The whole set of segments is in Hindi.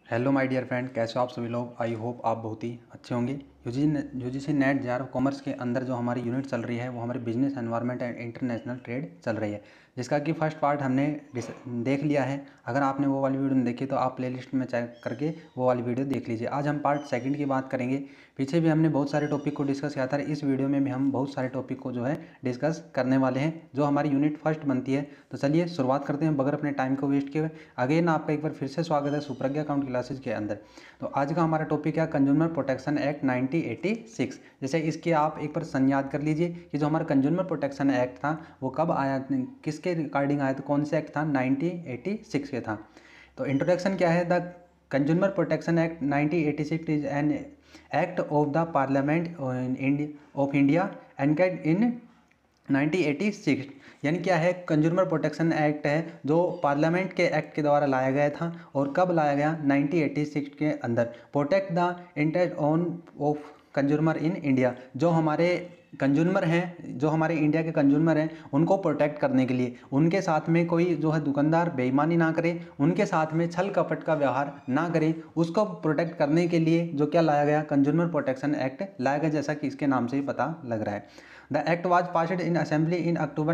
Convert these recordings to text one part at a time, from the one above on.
हेलो माय डियर फ्रेंड, कैसे हो आप सभी लोग। आई होप आप बहुत ही अच्छे होंगे। यूजीसी नेट जेआर कॉमर्स के अंदर जो हमारी यूनिट चल रही है वो हमारी business environment and international trade चल रही है, जिसका कि फर्स्ट पार्ट हमने देख लिया है। अगर आपने वो वाली वीडियो नहीं देखी तो आप प्लेलिस्ट में चेक करके वो वाली वीडियो देख लीजिए। आज हम पार्ट सेकंड की बात करेंगे। पीछे भी हमने बहुत सारे टॉपिक को डिस्कस किया था, इस वीडियो में भी हम बहुत सारे टॉपिक को जो है डिस्कस करने वाले हैं जो हमारी यूनिट फर्स्ट बनती है। तो चलिए शुरुआत करते हैं बगैर अपने टाइम को वेस्ट किए। अगेन आपका एक बार फिर से स्वागत है सुप्रज्ञा अकाउंट क्लासेज के अंदर। तो आज का हमारा टॉपिक है कंज्यूमर प्रोटेक्शन एक्ट 1986। जैसे इसके आप एक बार संयाद कर लीजिए कि जो हमारा कंज्यूमर प्रोटेक्शन एक्ट था वो कब आया, किसके रिगार्डिंग आया था, कौन से एक्ट था, 1986 के था। तो इंट्रोडक्शन क्या है, the consumer protection act 1986 is an act of the parliament of India enacted in 1986। यानी क्या है, कंज्यूमर प्रोटेक्शन एक्ट है जो पार्लियामेंट के एक्ट के द्वारा लाया गया था। और कब लाया गया, 1986 के अंदर। Protect the interest on of consumer in India, जो हमारे कंज्यूमर हैं, जो हमारे इंडिया के कंज्यूमर हैं, उनको प्रोटेक्ट करने के लिए उनके साथ में कोई जो है दुकानदार बेईमानी ना करे, उनके साथ में छल कपट का व्यवहार ना करे, उसको प्रोटेक्ट करने के लिए जो क्या लाया गया, कंज्यूमर प्रोटेक्शन एक्ट लाया गया, जैसा कि इसके नाम से ही पता लग रहा है। The act was passed in assembly in October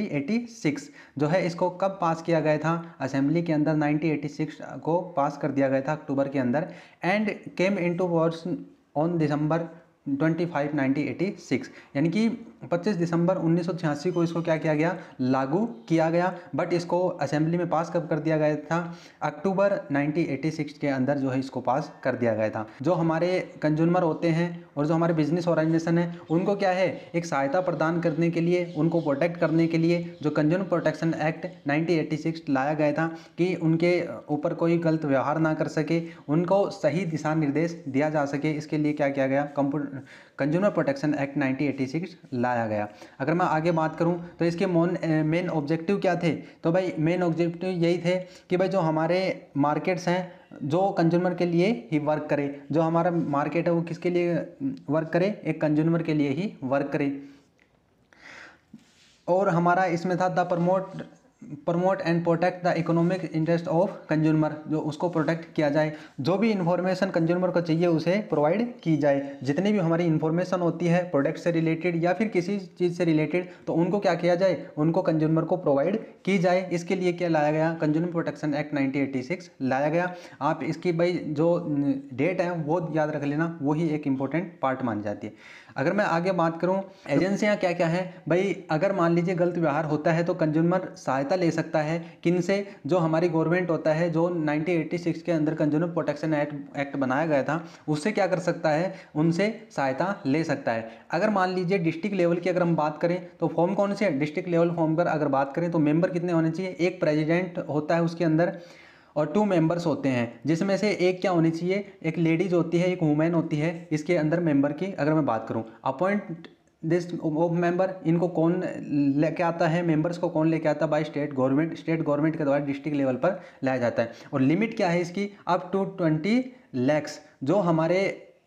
1986। जो है इसको कब पास किया गया था, असेंबली के अंदर 1986 को पास कर दिया गया था अक्टूबर के अंदर। And came into force on December 25 1986। यानी कि 25 दिसंबर 1986 को इसको क्या किया गया, लागू किया गया। बट इसको असेंबली में पास कब कर दिया गया था, अक्टूबर 1986 के अंदर जो है इसको पास कर दिया गया था। जो हमारे कंज्यूमर होते हैं और जो हमारे बिजनेस ऑर्गेनाइजेशन है उनको क्या है, एक सहायता प्रदान करने के लिए, उनको प्रोटेक्ट करने के लिए जो कंज्यूमर प्रोटेक्शन एक्ट 1986 लाया गया था कि उनके ऊपर कोई गलत व्यवहार ना कर सके, उनको सही दिशा निर्देश दिया जा सके, इसके लिए क्या किया गया, कंज्यूमर प्रोटेक्शन एक्ट 1986 लाया गया। अगर मैं आगे बात करूं तो इसके मेन ऑब्जेक्टिव क्या थे, तो भाई मेन ऑब्जेक्टिव यही थे कि भाई जो हमारे मार्केट्स हैं जो कंज्यूमर के लिए ही वर्क करे, जो हमारा मार्केट है वो किसके लिए वर्क करे, एक कंज्यूमर के लिए ही वर्क करे। और हमारा इसमें था the promote and protect the economic interest of consumer, जो उसको प्रोटेक्ट किया जाए, जो भी इन्फॉर्मेशन कंज्यूमर को चाहिए उसे प्रोवाइड की जाए। जितनी भी हमारी इन्फॉर्मेशन होती है प्रोडक्ट से रिलेटेड या फिर किसी चीज़ से रिलेटेड, तो उनको क्या किया जाए, उनको कंज्यूमर को प्रोवाइड की जाए। इसके लिए क्या लाया गया, कंज्यूमर प्रोटेक्शन एक्ट 1986 लाया गया। आप इसकी भाई जो डेट है वो याद रख लेना, वही एक इंपॉर्टेंट पार्ट मान जाती है। अगर मैं आगे बात करूं एजेंसियां क्या क्या है भाई, अगर मान लीजिए गलत व्यवहार होता है तो कंज्यूमर सहायता ले सकता है किनसे, जो हमारी गवर्नमेंट होता है, जो 1986 के अंदर कंज्यूमर प्रोटेक्शन एक्ट बनाया गया था, उससे क्या कर सकता है, उनसे सहायता ले सकता है। अगर मान लीजिए डिस्ट्रिक्ट लेवल की अगर हम बात करें तो फॉर्म कौन से, डिस्ट्रिक्ट लेवल फॉर्म पर अगर बात करें तो मेंबर कितने होने चाहिए, एक प्रेसिडेंट होता है उसके अंदर और 2 मेंबर्स होते हैं, जिसमें से एक क्या होनी चाहिए, एक लेडीज होती है, एक वुमेन होती है इसके अंदर मेंबर की। अगर मैं बात करूं अपॉइंट दिस ऑफ मेंबर, इनको कौन लेके आता है, मेंबर्स को कौन लेके आता है, by state government, state government के द्वारा डिस्ट्रिक्ट लेवल पर लाया जाता है। और लिमिट क्या है इसकी, अप टू 20 lakhs। जो हमारे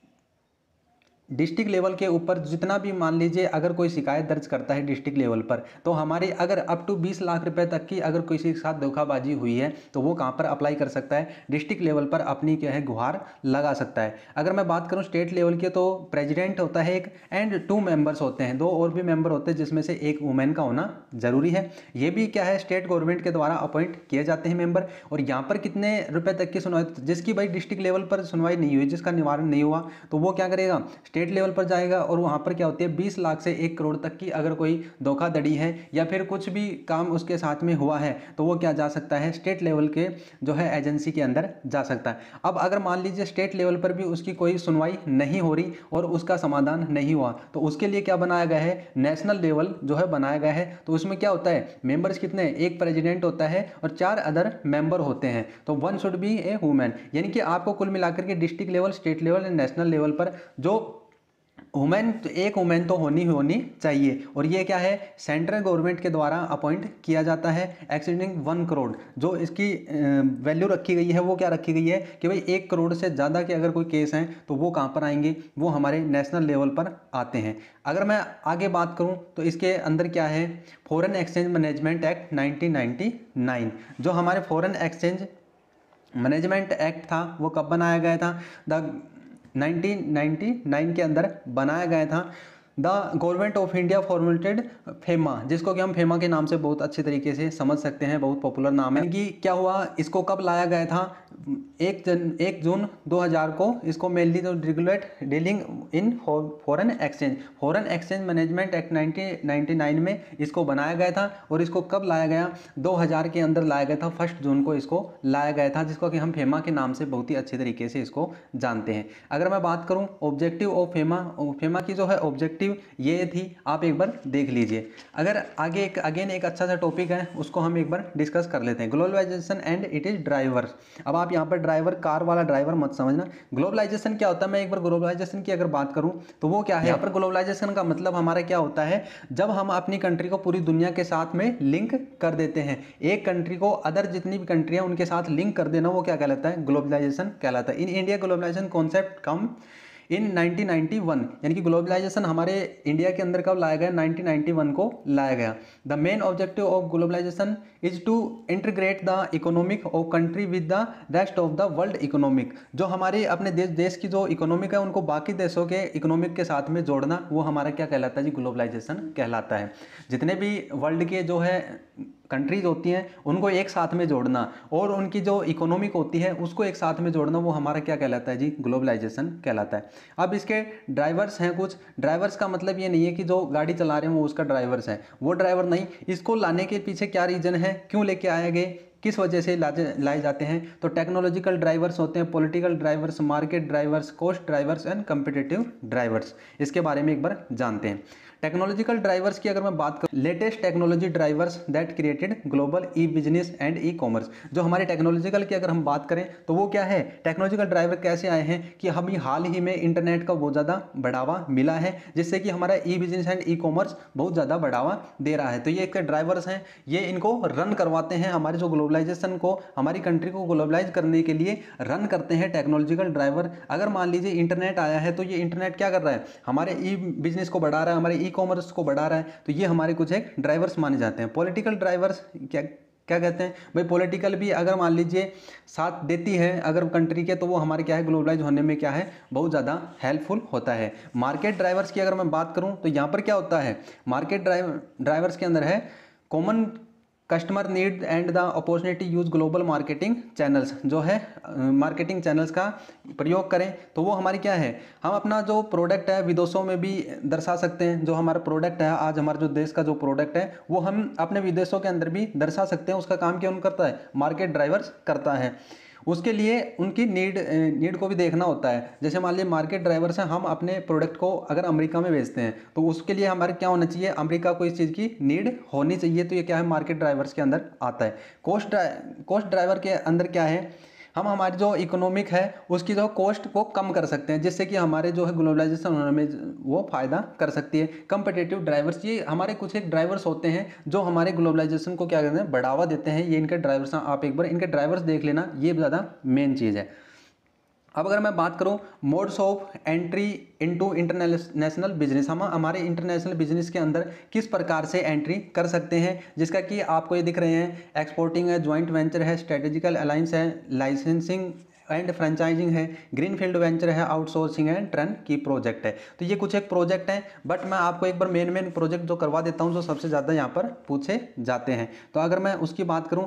डिस्ट्रिक्ट लेवल के ऊपर जितना भी मान लीजिए अगर कोई शिकायत दर्ज करता है डिस्ट्रिक्ट लेवल पर, तो हमारे अगर अप टू 20 लाख रुपए तक की अगर किसी के साथ धोखाबाजी हुई है तो वो कहाँ पर अप्लाई कर सकता है, डिस्ट्रिक्ट लेवल पर अपनी क्या है गुहार लगा सकता है। अगर मैं बात करूँ स्टेट लेवल की तो प्रेसिडेंट होता है एक एंड 2 मेंबर्स होते हैं, 2 और भी मेंबर होते हैं जिसमें से एक वुमेन का होना जरूरी है। ये भी क्या है स्टेट गवर्नमेंट के द्वारा अपॉइंट किए जाते हैं मेंबर। और यहाँ पर कितने रुपए तक की सुनवाई, जिसकी भाई डिस्ट्रिक्ट लेवल पर सुनवाई नहीं हुई, जिसका निवारण नहीं हुआ, तो वो क्या करेगा, स्टेट लेवल पर जाएगा। और वहां पर क्या होती है 20 लाख से 1 करोड़ तक की अगर कोई धोखाधड़ी है या फिर कुछ भी काम उसके साथ में हुआ है तो वो क्या जा सकता है, स्टेट लेवल के जो है एजेंसी के अंदर जा सकता है। अब अगर मान लीजिए स्टेट लेवल पर भी उसकी कोई सुनवाई नहीं हो रही और उसका समाधान नहीं हुआ, तो उसके लिए क्या बनाया गया है, नेशनल लेवल जो है बनाया गया है। तो उसमें क्या होता है, मेंबर्स कितने, एक प्रेसिडेंट होता है और 4 अदर मेंबर होते हैं, तो 1 शुड बी ए वुमेन। यानी कि आपको कुल मिलाकर के district level, state level and national level पर जो वुमेन, एक वुमेन तो होनी चाहिए। और ये क्या है, सेंट्रल गवर्नमेंट के द्वारा अपॉइंट किया जाता है एक्सीडिंग 1 करोड़। जो इसकी वैल्यू रखी गई है वो क्या रखी गई है कि भाई 1 करोड़ से ज़्यादा के अगर कोई केस हैं तो वो कहाँ पर आएंगे, वो हमारे नेशनल लेवल पर आते हैं। अगर मैं आगे बात करूं तो इसके अंदर क्या है, फॉरेन एक्सचेंज मैनेजमेंट एक्ट 1999, जो हमारे फॉरेन एक्सचेंज मैनेजमेंट एक्ट था वो कब बनाया गया था? द 1999 के अंदर बनाया गया था। The government of India formulated FEMA, जिसको कि हम फेमा के नाम से बहुत अच्छे तरीके से समझ सकते हैं, बहुत पॉपुलर नाम है। इनकी क्या हुआ, इसको कब लाया गया था? 1 जून 2000 को इसको मेनली जो regulate dealing in foreign exchange management act 1999 में इसको बनाया गया था। और इसको कब लाया गया? 2000 के अंदर लाया गया था, 1 जून को इसको लाया गया था, जिसको कि हम फेमा के नाम से बहुत ही अच्छे तरीके से इसको जानते हैं। अगर मैं बात करूं ऑब्जेक्टिव ऑफ फेमा की जो है ऑब्जेक्टिव ये थी, आप एक बार देख लीजिए। अगर आगे अगेन एक अच्छा सा टॉपिक है, उसको हम एक बार डिस्कस कर लेते हैं, globalisation and it is drivers. अब आप यहाँ पर ड्राइवर कार वाला ड्राइवर मत समझना। ग्लोबलाइजेशन क्या होता है, मैं एक बार ग्लोबलाइजेशन की अगर बात करूं तो वो क्या है, यहाँ पर ग्लोबलाइजेशन का मतलब हमारा क्या होता है, जब हम अपनी कंट्री को पूरी दुनिया के साथ में लिंक कर देते हैं, एक कंट्री को अदर जितनी भी कंट्री है उनके साथ लिंक कर देना, वो क्या कहलाता है? ग्लोबलाइजेशन कहलाता है। In India globalisation concept come in 1991, यानी कि ग्लोबलाइजेशन हमारे इंडिया के अंदर कब लाया गया? 1991 को लाया गया। The main objective of globalisation is to integrate the economic of country with the rest of the world economic. जो हमारे अपने देश की जो इकोनॉमिक है उनको बाकी देशों के इकोनॉमिक के साथ में जोड़ना, वो हमारा क्या कहलाता है जी? ग्लोबलाइजेशन कहलाता है। जितने भी वर्ल्ड के जो है कंट्रीज होती हैं उनको एक साथ में जोड़ना, और उनकी जो इकोनॉमिक होती है उसको एक साथ में जोड़ना, वो हमारा क्या कहलाता है जी? ग्लोबलाइजेशन कहलाता है। अब इसके ड्राइवर्स हैं कुछ। ड्राइवर्स का मतलब ये नहीं है कि जो गाड़ी चला रहे हैं वो उसका ड्राइवर्स है, वो ड्राइवर नहीं। इसको लाने के पीछे क्या रीजन है, क्यों लेके आए गए, किस वजह से लाए जाते हैं? तो टेक्नोलॉजिकल ड्राइवर्स होते हैं, political drivers, market drivers, cost drivers and competitive drivers. इसके बारे में एक बार जानते हैं। टेक्नोलॉजिकल ड्राइवर्स की अगर मैं बात करूं, latest technology drivers that created global e business and e commerce. जो हमारे टेक्नोलॉजिकल की अगर हम बात करें तो वो क्या है, टेक्नोलॉजिकल ड्राइवर कैसे आए हैं कि हम हाल ही में इंटरनेट का बहुत ज़्यादा बढ़ावा मिला है, जिससे कि हमारा e business and e commerce बहुत ज़्यादा बढ़ावा दे रहा है। तो ये एक ड्राइवर्स हैं, ये इनको रन करवाते हैं, हमारे जो ग्लोबलाइजेशन को, हमारी कंट्री को ग्लोबलाइज करने के लिए रन करते हैं टेक्नोलॉजिकल ड्राइवर। अगर मान लीजिए इंटरनेट आया है तो ये इंटरनेट क्या कर रहा है, हमारे ई बिजनेस को बढ़ा रहा है, हमारे ई कॉमर्स को बढ़ा रहा है, तो ये हमारे कुछ एक ड्राइवर्स माने जाते हैं। पॉलिटिकल ड्राइवर्स क्या क्या कहते हैं भाई? पॉलिटिकल भी अगर मान लीजिए साथ देती है अगर कंट्री के, तो वो हमारे क्या है, ग्लोबलाइज होने में क्या है, बहुत ज़्यादा हेल्पफुल होता है। मार्केट ड्राइवर्स की अगर मैं बात करूं तो यहाँ पर क्या होता है, मार्केट ड्राइवर्स के अंदर है common customer need and the opportunity use global marketing channels. जो है मार्केटिंग चैनल्स का प्रयोग करें, तो वो हमारी क्या है, हम अपना जो प्रोडक्ट है विदेशों में भी दर्शा सकते हैं। जो हमारा प्रोडक्ट है, आज हमारे जो देश का जो प्रोडक्ट है वो हम अपने विदेशों के अंदर भी दर्शा सकते हैं। उसका काम कौन करता है? मार्केट ड्राइवर्स करता है। उसके लिए उनकी नीड को भी देखना होता है। जैसे मान लीजिए मार्केट ड्राइवर्स हैं, हम अपने प्रोडक्ट को अगर अमेरिका में बेचते हैं तो उसके लिए हमारे क्या होना चाहिए, अमेरिका को इस चीज़ की नीड होनी चाहिए। तो ये क्या है, मार्केट ड्राइवर्स के अंदर आता है। कॉस्ट ड्राइवर के अंदर क्या है, हम हमारी जो इकोनॉमिक है उसकी जो कॉस्ट को कम कर सकते हैं, जिससे कि हमारे जो है ग्लोबलाइजेशन होने में वो फायदा कर सकती है। कंपिटिटिव ड्राइवर्स, ये हमारे कुछ एक ड्राइवर्स होते हैं जो हमारे ग्लोबलाइजेशन को क्या कहते हैं, बढ़ावा देते हैं। ये इनके ड्राइवर्स हैं, आप एक बार इनके ड्राइवर्स देख लेना, ये ज़्यादा मेन चीज़ है। अब अगर मैं बात करूं modes of entry into international business, हम हमारे इंटरनेशनल बिजनेस के अंदर किस प्रकार से एंट्री कर सकते हैं, जिसका कि आपको ये दिख रहे हैं, एक्सपोर्टिंग है, ज्वाइंट वेंचर है, स्ट्रेटेजिकल अलायंस है, लाइसेंसिंग एंड फ्रेंचाइजिंग है, ग्रीन फील्ड वेंचर है, आउटसोर्सिंग है, टर्न की प्रोजेक्ट है। तो ये कुछ एक प्रोजेक्ट है, बट मैं आपको एक बार मेन प्रोजेक्ट जो करवा देता हूँ जो सबसे ज़्यादा यहाँ पर पूछे जाते हैं। तो अगर मैं उसकी बात करूँ,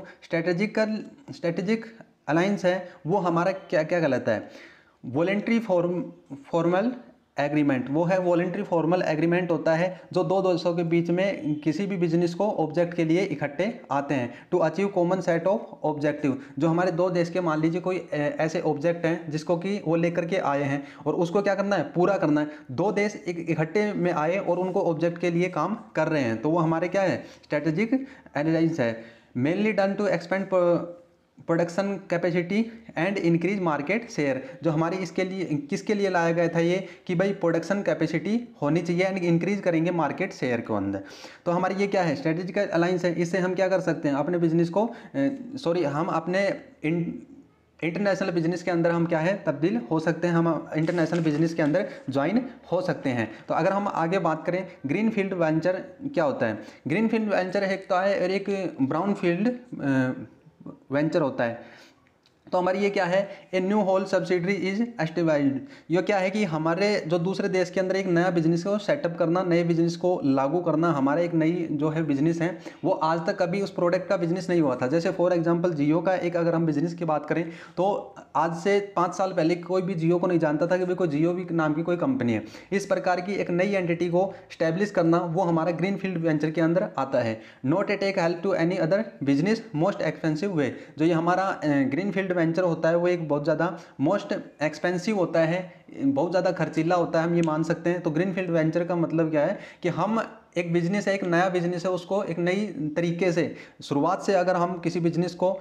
स्ट्रेटेजिक अलायंस है, वो हमारा क्या क्या कहलाता है, वॉलेंट्री फॉर्मल एग्रीमेंट। वो है वॉलेंट्री फॉर्मल एग्रीमेंट होता है जो दो देशों के बीच में किसी भी बिजनेस को ऑब्जेक्ट के लिए इकट्ठे आते हैं to achieve common set of objective. जो हमारे दो देश के, मान लीजिए कोई ऐसे ऑब्जेक्ट हैं जिसको कि वो लेकर के आए हैं और उसको क्या करना है, पूरा करना है। दो देश इकट्ठे में आए और उनको ऑब्जेक्ट के लिए काम कर रहे हैं, तो वो हमारे क्या है, स्ट्रेटेजिक अलायंस है। Mainly done to expand production capacity and increase market share. जो हमारी इसके लिए किसके लिए लाया गया था ये, कि भाई प्रोडक्शन कैपेसिटी होनी चाहिए एंड इंक्रीज करेंगे मार्केट शेयर के अंदर। तो हमारी ये क्या है, स्ट्रेटेजिक अलायंस है। इससे हम क्या कर सकते हैं, अपने बिजनेस को हम अपने इंटरनेशनल बिजनेस के अंदर हम क्या है, तब्दील हो सकते हैं, हम इंटरनेशनल बिजनेस के अंदर ज्वाइन हो सकते हैं। तो अगर हम आगे बात करें, ग्रीन फील्ड वेंचर क्या होता है। ग्रीन फील्ड वेंचर एक तो है और एक ब्राउन फील्ड वेंचर होता है। तो हमारी ये क्या है, a new whole subsidiary is established. ये क्या है कि हमारे जो दूसरे देश के अंदर एक नया बिजनेस को सेटअप करना, नए बिजनेस को लागू करना, हमारा एक नई जो है बिजनेस है वो आज तक कभी उस प्रोडक्ट का बिजनेस नहीं हुआ था। जैसे फॉर एग्जांपल जियो का एक अगर हम बिजनेस की बात करें तो आज से 5 साल पहले कोई भी जियो को नहीं जानता था कि भाई कोई जियो भी नाम की कोई कंपनी है। इस प्रकार की एक नई एंटिटी को स्टैब्लिश करना वो हमारा ग्रीन फील्ड वेंचर के अंदर आता है। Not a tech help to any other business most expensive way. जो ये हमारा ग्रीन फील्ड वेंचर होता है वो एक बहुत ज़्यादा मोस्ट एक्सपेंसिव होता है, बहुत ज़्यादा खर्चीला होता है, हम ये मान सकते हैं। तो ग्रीन फील्ड वेंचर का मतलब क्या है कि हम एक बिजनेस है, एक नया बिजनेस है, उसको एक नई तरीके से शुरुआत से अगर हम किसी बिजनेस को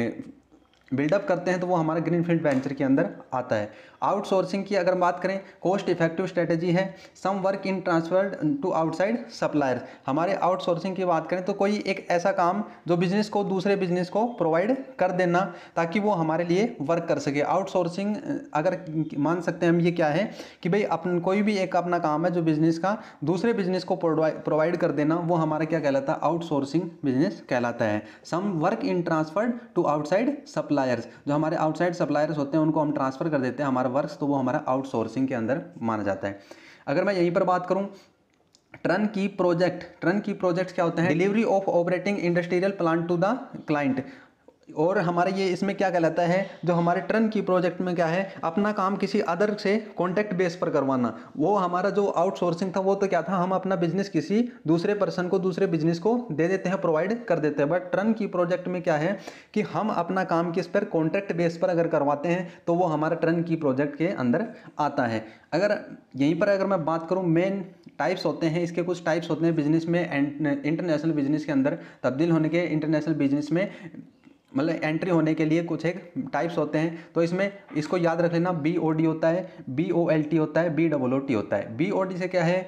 बिल्डअप करते हैं तो वो हमारा ग्रीन फील्ड वेंचर के अंदर आता है। आउटसोर्सिंग की अगर बात करें, कॉस्ट इफेक्टिव स्ट्रेटेजी है। Some work in transferred to outside suppliers. हमारे आउटसोर्सिंग की बात करें तो कोई एक ऐसा काम जो बिजनेस को दूसरे बिजनेस को प्रोवाइड कर देना ताकि वो हमारे लिए वर्क कर सके। आउटसोर्सिंग अगर मान सकते हैं हम, ये क्या है कि भाई अपन कोई भी एक अपना काम है जो बिजनेस का दूसरे बिजनेस को प्रोवाइड कर देना, वो हमारा क्या कहलाता है, आउटसोर्सिंग बिजनेस कहलाता है। Some work in transferred to outside suppliers. जो हमारे आउटसाइड सप्लायर्स होते हैं उनको हम ट्रांसफर कर देते हैं हमारा वर्क, तो वो हमारा आउटसोर्सिंग के अंदर माना जाता है। अगर मैं यहीं पर बात करूं, टर्न की प्रोजेक्ट क्या होते हैं, delivery of operating industrial plant to the client. और हमारे ये इसमें क्या कहलाता है, जो हमारे टर्न की प्रोजेक्ट में क्या है, अपना काम किसी अदर से कॉन्ट्रैक्ट बेस पर करवाना। वो हमारा जो आउटसोर्सिंग था वो तो क्या था, हम अपना बिजनेस किसी दूसरे पर्सन को, दूसरे बिजनेस को दे देते हैं, प्रोवाइड कर देते हैं। बट टर्न की प्रोजेक्ट में क्या है कि हम अपना काम किस पर, कॉन्ट्रैक्ट बेस पर अगर करवाते हैं तो वो हमारा टर्न की प्रोजेक्ट के अंदर आता है। अगर यहीं पर अगर मैं बात करूँ, मेन टाइप्स होते हैं इसके, कुछ टाइप्स होते हैं बिजनेस में, इंटरनेशनल बिजनेस के अंदर तब्दील होने के, इंटरनेशनल बिजनेस में मतलब एंट्री होने के लिए कुछ एक टाइप्स होते हैं। तो इसमें इसको याद रख लेना, BOD होता है, BOLT होता है, BOOT होता है। BOD से क्या है,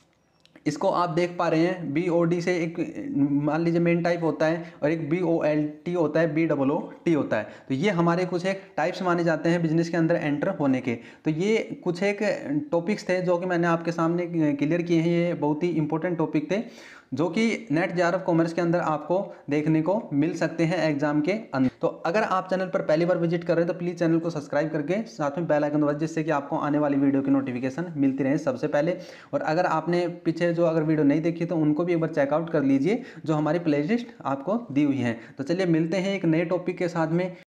इसको आप देख पा रहे हैं, BOD से एक मान लीजिए मेन टाइप होता है और एक BOLT होता है, BOOT होता है। तो ये हमारे कुछ एक टाइप्स माने जाते हैं बिजनेस के अंदर एंटर होने के। तो ये कुछ एक टॉपिक्स थे जो कि मैंने आपके सामने क्लियर किए हैं। ये बहुत ही इंपॉर्टेंट टॉपिक थे जो कि नेट जेआरएफ कॉमर्स के अंदर आपको देखने को मिल सकते हैं एग्जाम के अंदर। तो अगर आप चैनल पर पहली बार विजिट कर रहे हैं तो प्लीज़ चैनल को सब्सक्राइब करके साथ में बेल आइकन दबाइए, जिससे कि आपको आने वाली वीडियो की नोटिफिकेशन मिलती रहे सबसे पहले। और अगर आपने पीछे जो अगर वीडियो नहीं देखी तो उनको भी एक बार चेकआउट कर लीजिए, जो हमारी प्लेलिस्ट आपको दी हुई है। तो चलिए मिलते हैं एक नए टॉपिक के साथ में।